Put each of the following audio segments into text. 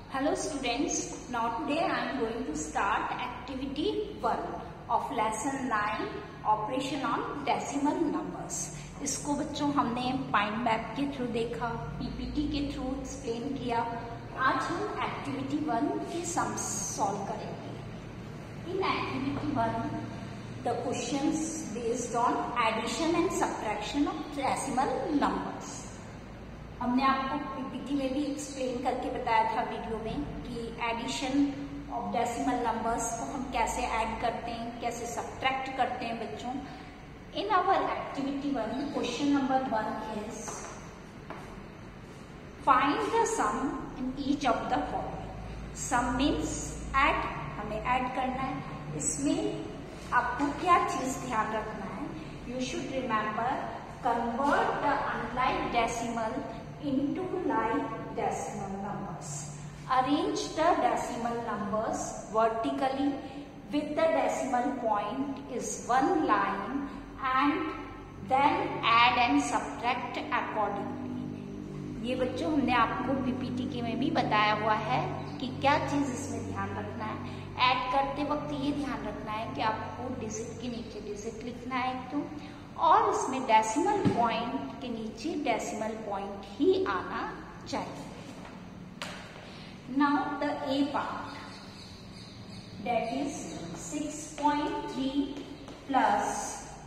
Hello students, now today I am going to start activity 1 of lesson 9 operation on decimal numbers. इसको बच्चों हमने mind map के through देखा, PPT के through explain किया. आज हम एक्टिविटी 1 के सम्स सॉल्व करेंगे. In activity 1 the questions based on addition and subtraction of decimal numbers. हमने आपको पीपीटी में भी एक्सप्लेन करके बताया था वीडियो में कि एडिशन ऑफ डेसिमल नंबर्स को हम कैसे ऐड करते हैं, कैसे सब्ट्रैक्ट करते हैं बच्चों. In our activity 1 question number 1 is find the sum in each of the following. Sum means add, हमें ऐड करना है. इसमें आपको क्या चीज ध्यान रखना है, you should remember convert the unlike decimal into like decimal numbers. Arrange the decimal numbers vertically with the decimal point is one line and then add and subtract accordingly. ये बच्चों हमने आपको पीपीटी के में भी बताया हुआ है कि क्या चीज इसमें ध्यान रखना है. ऐड करते वक्त ये ध्यान रखना है कि आपको डिजिट के नीचे डिजिट लिखना है एक तो, और इसमें डेसिमल पॉइंट के नीचे डेसिमल पॉइंट ही आना चाहिए. Now the A part that is 6.3 plus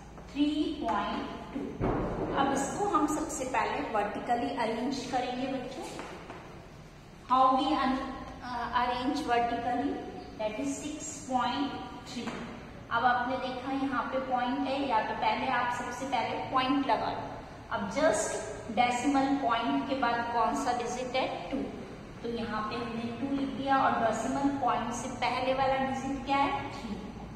3.2. अब इसको हम सबसे पहले वर्टिकली अरेंज करेंगे बच्चों. How we arrange vertically, that is 6.3. अब आपने देखा यहाँ पे पॉइंट है, या तो पहले आप सबसे पहले पॉइंट लगा लो. अब जस्ट डेसिमल पॉइंट के बाद कौन सा डिजिट है, 2. तो यहाँ पे हमने 2 लिख दिया, और डेसिमल पॉइंट से पहले वाला डिजिट क्या है, 3.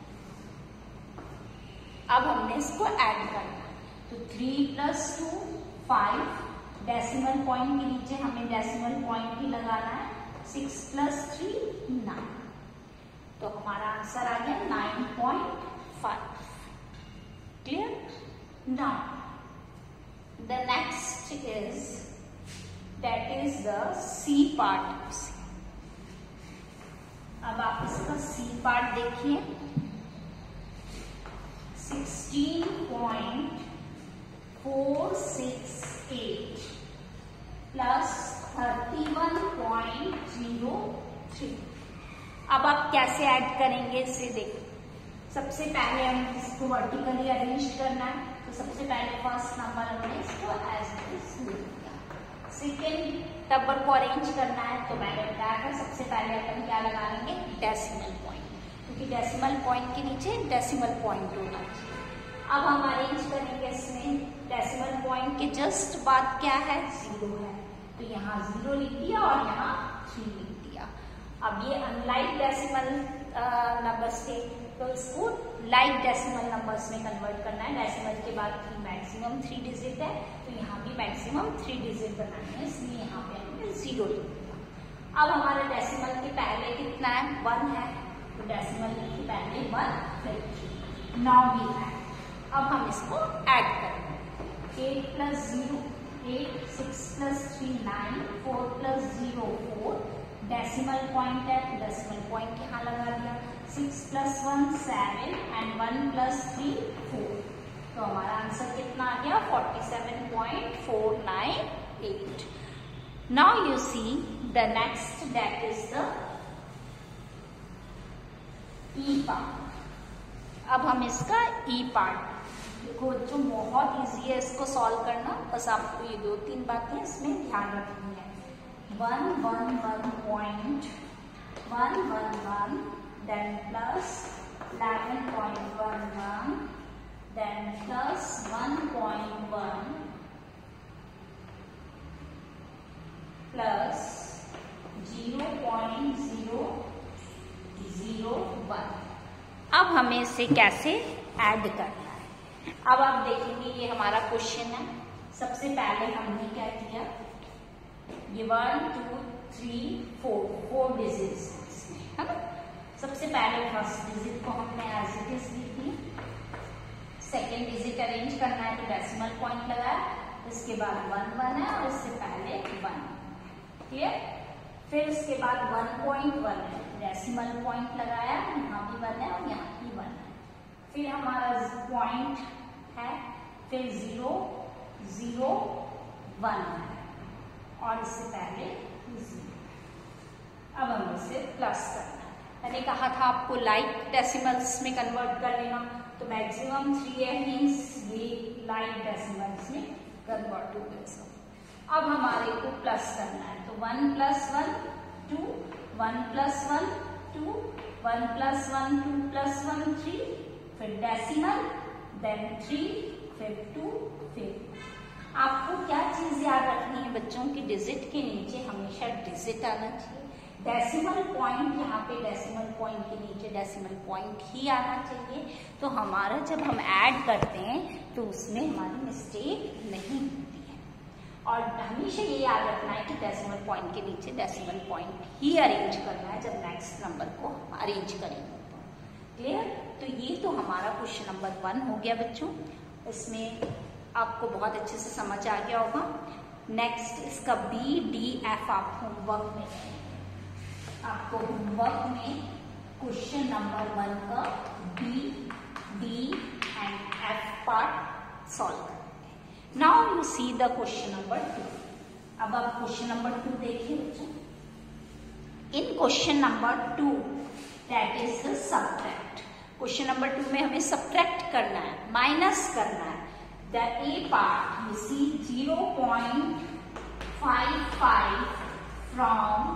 अब हमने इसको ऐड करना है. तो 3 प्लस 2 5. डेसिमल पॉइंट के नीचे हमें डेसिमल पॉइंट ही लगाना है. 6 प्लस 3 9. तो हमारा आंसर आ गया 9.5. Clear. Now the next is that is the C part. अब आप इसका सी पार्ट देखिए. 16.468 प्लस 31.03. अब आप कैसे ऐड करेंगे इसे देखो. सबसे पहले हम इसको वर्टिकली अरेंज करना है. तो सबसे पहले फर्स्ट नंबर हमने इसको एज इट इज लिख दिया. सेकेंड नंबर को अरेंज करना है, तो मैंने बताया था सबसे पहले अपन क्या लगा लेंगे, डेसिमल पॉइंट, क्योंकि डेसिमल पॉइंट के नीचे डेसिमल पॉइंट होना चाहिए. अब हम अरेंज करेंगे इसमें. डेसिमल पॉइंट के जस्ट बाद क्या है, 0 है, तो यहाँ 0 लिख दिया और यहाँ 3 लिख दिया. अब ये अनलाइक डेसिमल नंबर्स थे, तो इसको लाइक डेसिमल नंबर्स में कन्वर्ट करना है. डेसिमल के बाद मैक्सिमम 3 डिजिट है, तो यहाँ भी मैक्सिमम 3 डिजिट बनाना है, इसलिए यहाँ पे हमने 0 लिख दिया. अब हमारे डेसिमल के पहले कितना है, 1 है, तो डेसिमल के पहले 1 फिर 3. Now we add. अब हम इसको ऐड करेंगे. 8 plus 0 8, 6 plus 3 9, 4 plus 0 4. Decimal point है, तो डेसिमल पॉइंट यहाँ लगा दिया. 6 प्लस 1 7 एंड 1 प्लस 3 4. तो हमारा आंसर कितना आ गया, 47.498. Now you see the next that is the E part. अब हम इसका ई पार्ट देखो जो बहुत इजी है इसको सॉल्व करना. बस आपको ये 2-3 बातें इसमें ध्यान रखनी है. 1 1 1 point 1 1 1, then plus 11.11, then plus 1.1 plus 0.001. अब हमें इसे कैसे ऐड करना है. अब आप देखेंगे ये हमारा क्वेश्चन है. सबसे पहले हमने क्या किया, ये 1 2 3 4 डिजिट्स है ना. सबसे पहले फर्स्ट डिजिट को हमने एज इट इज लिख दी. सेकेंड डिजिट अरेंज करना है, तो डेसिमल पॉइंट लगाया. इसके बाद 1 1 है और इससे पहले 1. क्लियर. फिर उसके बाद 1.1 है, डेसिमल पॉइंट लगाया, यहाँ भी 1 है और यहाँ भी 1 है। फिर हमारा पॉइंट है, फिर 0 0 1 है और इससे पहले 0। अब हमें इसे प्लस करना है। मैंने कहा था आपको लाइक डेसिमल्स में कन्वर्ट कर लेना, तो मैक्सिमम 3 है, मीन्स ये लाइक डेसिमल्स में कन्वर्ट हो गया। अब हमारे को प्लस करना है, तो 1 + 1 2, 1 + 1 2, 1 + 1 2 + 1 3, फिर डेसिमल, देन 3, फिर 2, फिर। आपको क्या चीज याद रखनी है बच्चों की, डिजिट के नीचे हमेशा डिजिट आना चाहिए। डेसिमल पॉइंट, यहाँ पे डेसिमल पॉइंट के नीचे डेसिमल पॉइंट ही आना चाहिए। तो हमारा जब हम ऐड करते हैं तो उसमें हमारी मिस्टेक नहीं होती है। और हमेशा ये याद रखना है कि डेसिमल पॉइंट के नीचे डेसिमल पॉइंट ही अरेंज करना है जब नेक्स्ट नंबर को अरेंज करेंगे। तो क्लियर? तो ये तो हमारा क्वेश्चन नंबर 1 हो गया बच्चों। इसमें आपको बहुत अच्छे से समझ आ गया होगा। नेक्स्ट इसका BDF आप होमवर्क में, आपको होमवर्क में क्वेश्चन नंबर 1 का B, D and F part solve करते हैं। Now you see the question number 2। अब आप क्वेश्चन नंबर 2 देखिए बच्चों। In question number 2 that is the subtract. Question number 2 में हमें सब्ट्रैक्ट करना है, माइनस करना है। The A part you see 0.55 from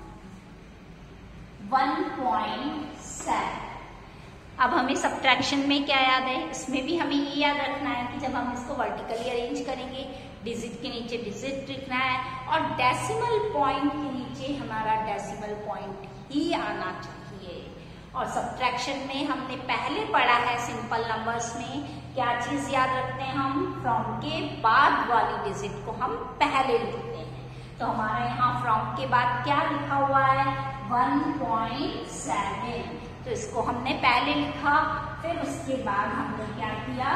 1.7। अब हमें सब्ट्रैक्शन में क्या याद है, इसमें भी हमें ये याद रखना है कि जब हम इसको वर्टिकली अरेंज करेंगे, डिजिट के नीचे डिजिट लिखना है और डेसिमल पॉइंट के नीचे हमारा डेसिमल पॉइंट ही आना चाहिए। और सब्ट्रैक्शन में हमने पहले पढ़ा है सिंपल नंबर्स में क्या चीज याद रखते हैं हम, फ्रॉम के बाद वाली डिजिट को हम पहले लिखते हैं। तो हमारा यहाँ फ्रॉम के बाद क्या लिखा हुआ है, 1.7। तो इसको हमने पहले लिखा, फिर उसके बाद हमने क्या किया,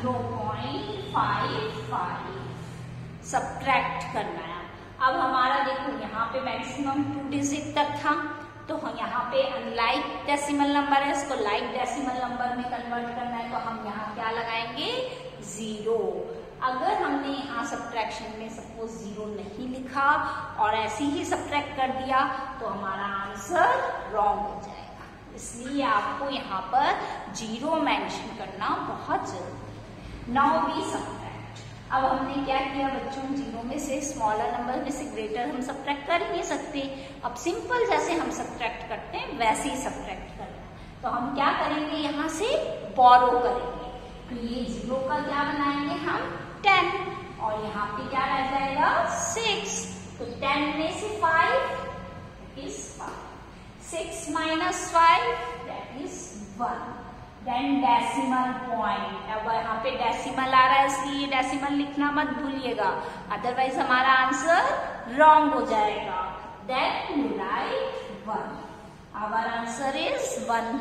0.55 सब्ट्रैक्ट करना है। अब हमारा देखो यहाँ पे मैक्सिमम 2 डिजिट तक था, तो यहाँ पे अनलाइक डेसिमल नंबर है, इसको लाइक डेसिमल नंबर में कन्वर्ट करना है। तो हम यहाँ क्या लगाएंगे, 0। अगर हमने यहाँ सब्ट्रैक्शन में सपोज 0 नहीं लिखा और ऐसे ही सब्ट्रैक्ट कर दिया तो हमारा आंसर रॉन्ग हो जाएगा। इसलिए आपको यहाँ पर 0 मेंशन करना बहुत जरूरी है। Now we subtract. अब हमने क्या किया बच्चों, 0 में से स्मॉलर नंबर में से ग्रेटर हम सब्ट्रैक्ट कर ही नहीं सकते। अब सिंपल जैसे हम सब्ट्रैक्ट करते हैं वैसे ही सब्ट्रैक्ट करना है। तो हम क्या करेंगे, यहाँ से बोरो करेंगे। तो ये 0 का क्या बनाएंगे हम, 10 और यहाँ पे क्या रह जाएगा, 6। तो 10 में से 5 is 5, 6 - 5 that is 1। Then decimal point. अब यहाँ पे डेसिमल आ रहा है इसलिए डेसिमल लिखना मत भूलिएगा, अदरवाइज हमारा आंसर रॉन्ग हो जाएगा। Then you write 1। Our answer is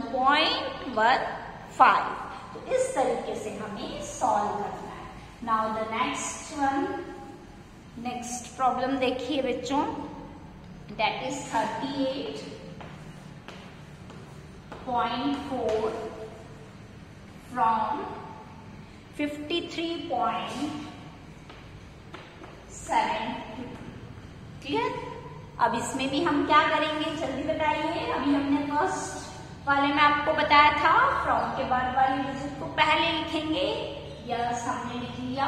1.15। तो इस तरीके से हमें सॉल्व करना है। Now the next one, next problem देखिए बच्चों, दैट इज 38.4 from 53.72। क्लियर? अब इसमें भी हम क्या करेंगे, जल्दी बताइए। अभी हमने फर्स्ट वाले में आपको बताया था फ्रॉम के बाद वाली डिजिट को पहले लिखेंगे। यस, हमने लिख लिया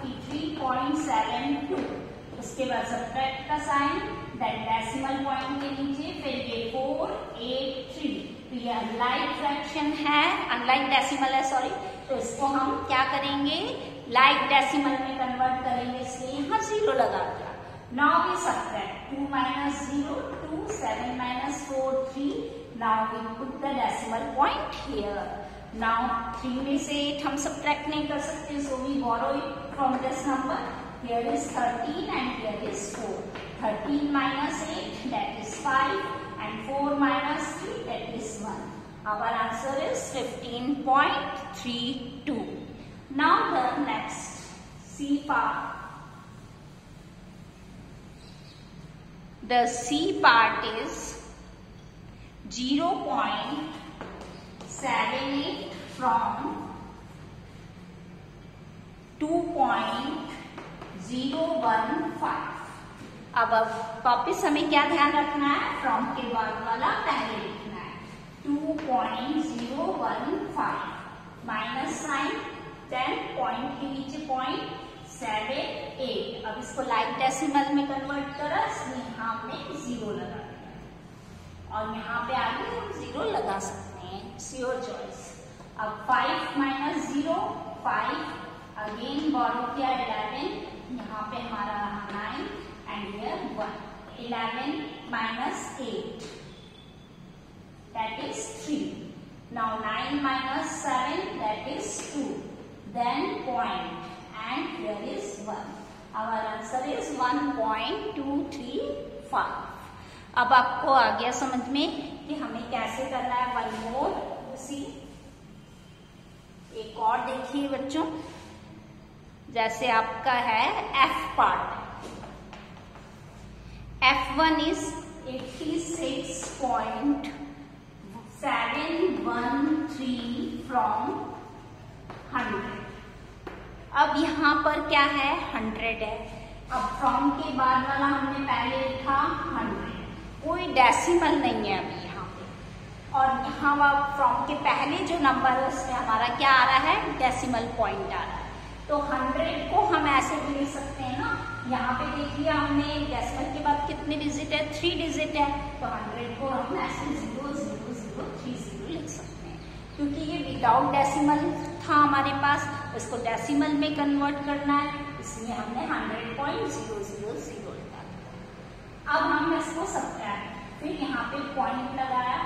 53.72। उसके बाद सब्ट्रैक्ट का साइन, देन डेसिमल पॉइंट के नीचे, फिर ये 483। तो ये अनलाइक फ्रैक्शन है, अनलाइक डेसिमल है सॉरी। तो इसको हम क्या करेंगे, लाइक डेसिमल में कन्वर्ट करेंगे, इसलिए यहाँ 0 लगा दिया। Now we subtract 2 - 0 2, 7 - 4 3। Now we put the decimal point here. नाउ 3 में से 8 हम सब्ट्रैक्ट नहीं कर सकते, so we borrow it from this number. Here is 13 and here is 4. 13 - 8 that is 5 and 4 - 3 that is 1. Our answer is 15.32. Now the next C part. The C part is 0.78 from 2.015. अब वापिस हमें क्या ध्यान रखना है, फ्रॉम के बाद वाला पहले लिखना है 2.015 माइनस साइन, देन पॉइंट के नीचे 0.78. अब इसको लाइक डेसिमल में कन्वर्ट करा, इसलिए यहाँ हमने 0 लगा दिया और यहाँ पे आगे हम 0 लगा सकते हैं, इट्स योर चॉइस. अब 5 माइनस 0 5, अगेन बोरो किया 11, यहाँ पे हमारा 9 and here 1. 11 minus 8 that is 3. Now 9 minus 7 that is 2. Then point and here is 1. Our answer is 1.235. अब आपको आ गया समझ में कि हमें कैसे करना है. वन मोर सी, एक और देखिए बच्चों, जैसे आपका है F part. F1 is 86.713 from 100. अब यहाँ पर क्या है, 100 है. अब फ्रॉम के बाद वाला हमने पहले लिखा 100, कोई डेसिमल नहीं है अभी यहाँ पे. और यहाँ फ्रॉम के पहले जो नंबर है उसमें हमारा क्या आ रहा है, डेसिमल पॉइंट आ रहा है. तो 100 को हम ऐसे भी लिख सकते हैं ना. यहाँ पे देखिए हमने डेसिमल के बाद कितने डिजिट है, 3 डिजिट है. तो 100 को हम ऐसे 00030 लिख सकते हैं, क्योंकि ये विदाउट डेसिमल था हमारे पास. इसको डेसिमल में कन्वर्ट करना है, इसलिए हमने 100.000 लिखा. अब हम इसको सब्ट्रैक्ट, फिर यहाँ पे पॉइंट लगाया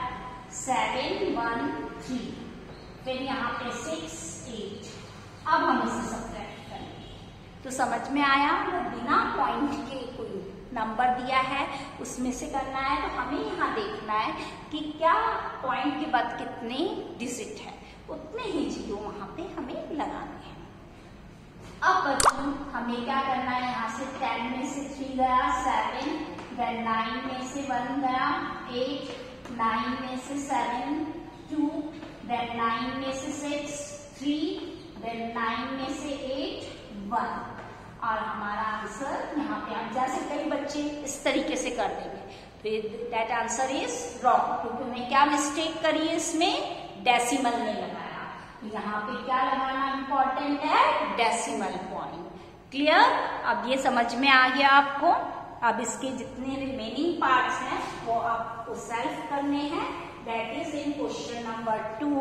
713, फिर यहाँ पे 6 8. अब हम इसे सब्ट्रैक्ट करेंगे. तो समझ में आया, बिना पॉइंट के कोई नंबर दिया है उसमें से करना है. तो हमें यहाँ देखना है कि क्या पॉइंट के बाद कितने डिजिट है, उतने ही 0 वहां पे हमें लगाने हैं. अब बच्चों हमें क्या करना है, यहाँ से 10 में से 3 गया 7, देन 9 में से 1 गया 8, 9 में से 7 2, देन 9 में से 6 3, देन 9 में से 8 1. और हमारा आंसर यहाँ पे, आप जैसे कई बच्चे इस तरीके से कर देंगे, फिर दैट आंसर इज रॉन्ग, क्योंकि उन्हें क्या मिस्टेक करी है, इसमें डेसिमल नहीं लगाया. यहाँ पे क्या लगाना इंपॉर्टेंट है, डेसिमल पॉइंट. क्लियर. अब ये समझ में आ गया आपको. अब इसके जितने रिमेनिंग पार्ट्स हैं वो आपको सेल्फ करने हैं. That is in question number 2.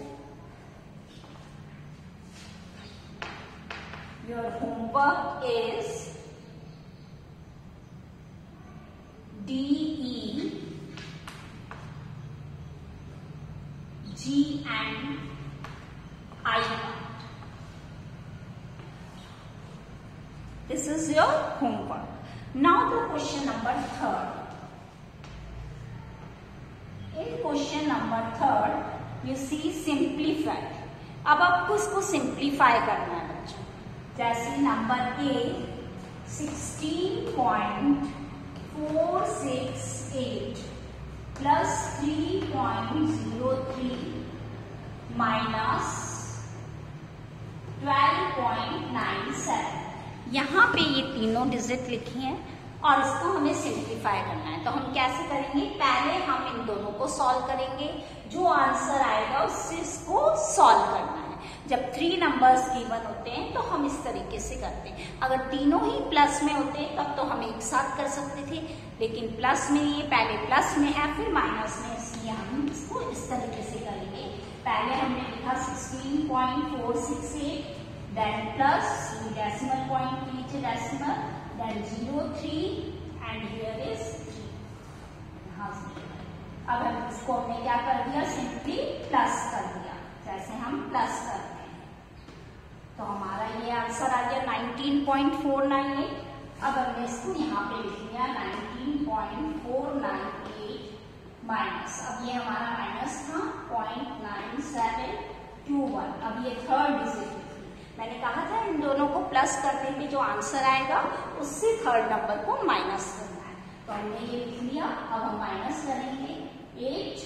Your homework is D, E, G and I part. This is your homework. Now the question number 3rd. In question number 3rd, you see simplify. अब आपको इसको simplify करना है बच्चों. जैसे number A 16.468 plus 3.03 minus 12.97. यहाँ पे ये तीनों डिजिट लिखी हैं और इसको हमें सिंप्लीफाई करना है. तो हम कैसे करेंगे, पहले हम इन दोनों को सॉल्व करेंगे. जो आंसर आएगा उससे इसको सॉल्व करना है. जब 3 नंबर्स गिवन होते हैं तो हम इस तरीके से करते हैं. अगर तीनों ही प्लस में होते हैं तब तो हम एक साथ कर सकते थे, लेकिन प्लस में ये पहले प्लस में है फिर माइनस में, इसलिए हम इसको इस तरीके से करेंगे. पहले हमने लिखा 16.468, देन प्लस डेसिमल पॉइंट के नीचे decimal, then 03 and here is 3. अब हम इसको हमने क्या कर दिया, सिंपली प्लस कर दिया, जैसे हम प्लस करते हैं. तो हमारा ये आंसर आ गया 19.498. अब हमने इसको यहाँ पे लिख लिया 19.498 माइनस, अब ये हमारा माइनस था 0.9721. अब ये 3rd डिजिट. मैंने कहा था इन दोनों को प्लस करने पे जो आंसर आएगा उससे 3rd नंबर को माइनस करना है. तो हमने ये लिख लिया। अब हम माइनस करेंगे 8,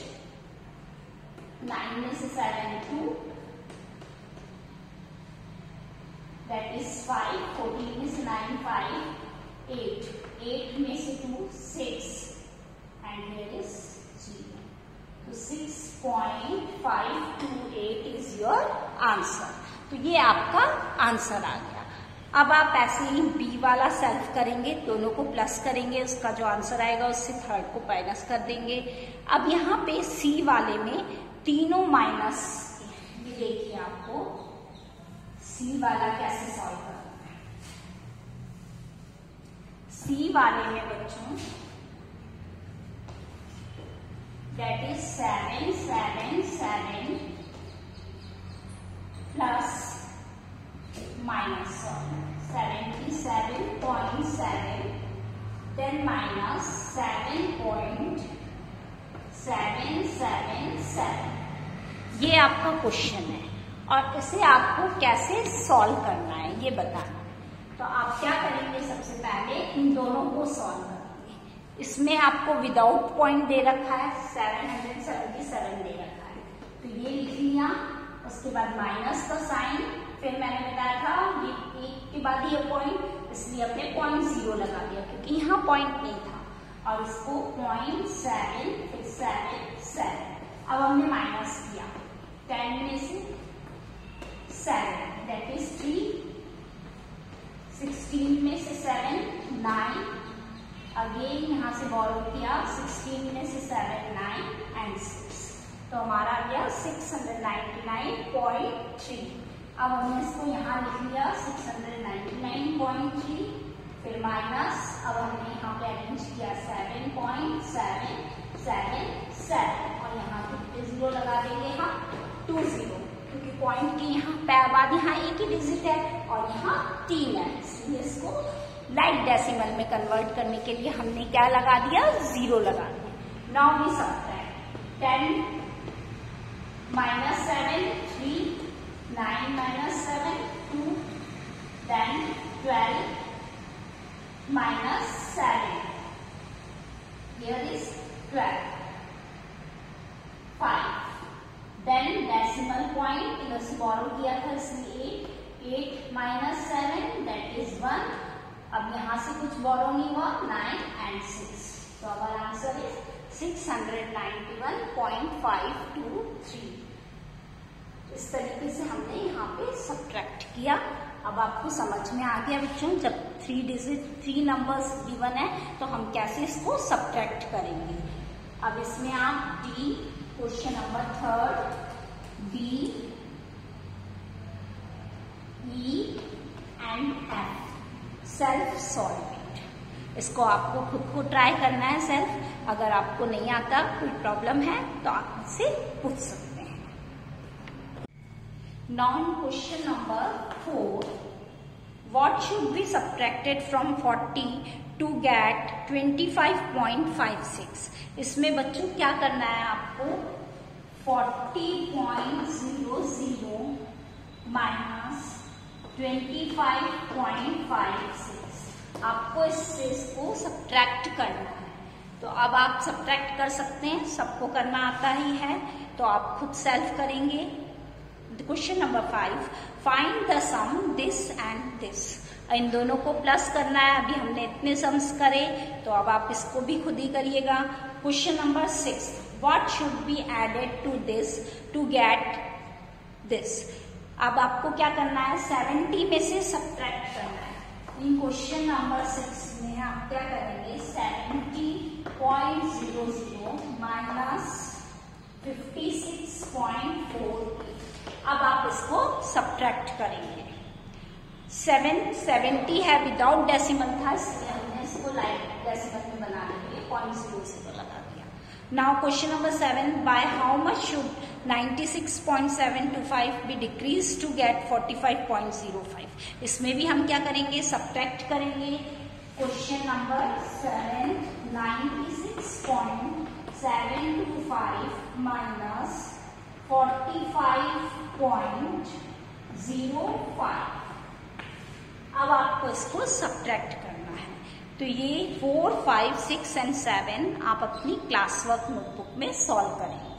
9 में से 7 2, दैट इज 5, 14 में से 9 5, 8, 8 में से 2 6, एंड हियर इज 0। तो 6.528 इज योर आंसर। तो ये आपका आंसर आ गया। अब आप ऐसे ही बी वाला सेल्फ करेंगे, दोनों को प्लस करेंगे, उसका जो आंसर आएगा उससे थर्ड को माइनस कर देंगे। अब यहाँ पे सी वाले में तीनों माइनस, ये देखिए आपको सी वाला कैसे सॉल्व करना है। सी वाले में बच्चों that is 7 7 7 plus minus 77.7, then minus 7.777। ये आपका क्वेश्चन है और इसे आपको कैसे सॉल्व करना है ये बताना। तो आप क्या करेंगे, सबसे पहले इन दोनों को सॉल्व करेंगे। इसमें आपको विदाउट पॉइंट दे रखा है 777 दे रखा है, तो ये लिख लिया। उसके बाद माइनस का साइन, फिर मैंने बताया था ये एक के बाद ये पॉइंट, इसलिए हमने 0.0 लगा दिया क्योंकि यहाँ पॉइंट नहीं था, और इसको 0.7 फिर 7 अब हमने माइनस किया 10 में से 7 दैट इज 3, 16 में से 7 9, अगेन यहाँ से बोरो किया 16 में से 7 9 एंड 6, तो हमारा आ गया 699.3। अब हमने इसको यहाँ लिख लिया 699.3, फिर माइनस, अब हमने यहाँ पे अरेंज किया 7.777 और यहाँ पे 0 लगा देंगे हम 20, क्योंकि पॉइंट के यहाँ बाद यहाँ एक ही डिजिट है और यहाँ 3 है, इसलिए इसको लाइट डेसिमल में कन्वर्ट करने के लिए हमने क्या लगा दिया, 0 लगा दिया। Now we subtract 10 minus 7 3, 9 minus 7 2, then 12 minus 7, here is 12 5, then decimal point इधर से बोरो किया था इसलिए 8 minus 7 that is 1, अब यहाँ से कुछ बोरो नहीं हुआ 9 and 6, so our answer is 691.523। इस तरीके से हमने यहाँ पे सब्ट्रैक्ट किया। अब आपको समझ में आ गया बच्चों, जब 3 नंबर्स गिवन है तो हम कैसे इसको सब्ट्रैक्ट करेंगे। अब इसमें आप D, question number 3, B, E and F, self solvent. इसको आपको खुद को ट्राई करना है सेल्फ। अगर आपको नहीं आता, कोई प्रॉब्लम है तो आप मुझसे पूछ सकते हैं। Now question number 4, what should be subtracted from 40 to get 25.56? इसमें बच्चों क्या करना है आपको, 40.00 माइनस 25.56, आपको इसको सब्ट्रैक्ट करना है। तो अब आप सब्ट्रैक्ट कर सकते हैं, सबको करना आता ही है, तो आप खुद सेल्फ करेंगे। Question number 5, find the sum this and this. इन दोनों को प्लस करना है। अभी हमने इतने सम्स करे, तो अब आप इसको भी खुद ही करिएगा। Question number 6, what should be added to this to get this. अब आपको क्या करना है, 70 में से सब्ट्रैक्ट करना है। इन क्वेश्चन नंबर 6 में आप क्या करेंगे, 70.00 माइनस 56.48। अब आप इसको सब्ट्रैक्ट करेंगे। 770 है, विदाउट डेसिमल था, इसलिए हमने इसको लाइट डेसिमल में बनाने के लिए 0.0 से लगा दिया। Now question number 7, by how much should 96.725 be decrease to get 45.05। इसमें भी हम क्या करेंगे, सब्ट्रैक्ट करेंगे। Question number 7, 96.725 minus 45.05। अब आपको इसको सब्ट्रैक्ट करना है। तो ये 4, 5, 6 एंड 7 आप अपनी क्लास वर्क नोटबुक में सॉल्व करें।